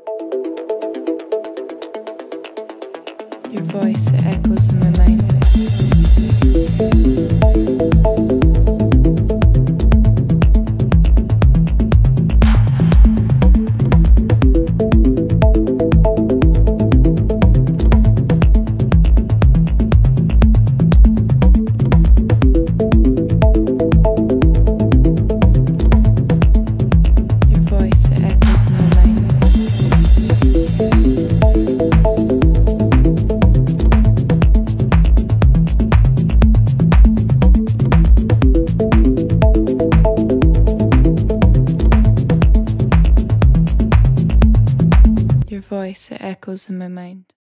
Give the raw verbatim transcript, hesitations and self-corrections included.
Your voice, it echoes in my mind. Your voice, it echoes in my mind. Your voice, it echoes in my mind.